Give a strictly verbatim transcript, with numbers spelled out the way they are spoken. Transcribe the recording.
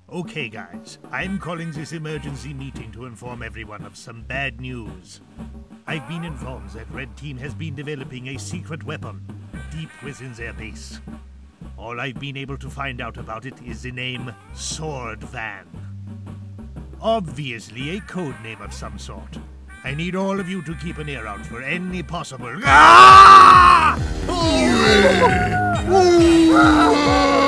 Okay, guys, I'm calling this emergency meeting to inform everyone of some bad news. I've been informed that Red Team has been developing a secret weapon deep within their base. All I've been able to find out about it is the name Sword Van. Obviously a code name of some sort. I need all of you to keep an ear out for any possible... Ah!